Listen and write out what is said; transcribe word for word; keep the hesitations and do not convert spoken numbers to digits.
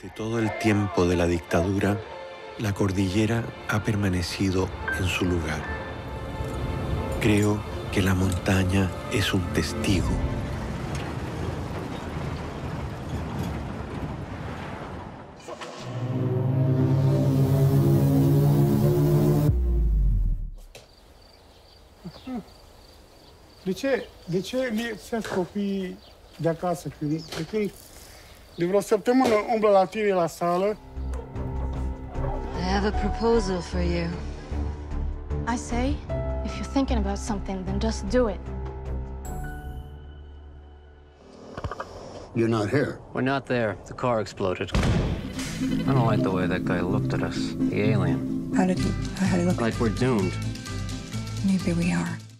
Durante todo el tiempo de la dictadura, la cordillera ha permanecido en su lugar. Creo que la montaña es un testigo. De ce, de ce lipsesc copiii de acasă? Când, de când de vreo săptămână umblă la tine la sală. I have a proposal for you. I say, if you're thinking about something, then just do it. You're not here. We're not there. The car exploded. I don't like the way that guy looked at us. The alien. How did he, how did he look? Like we're doomed. Maybe we are.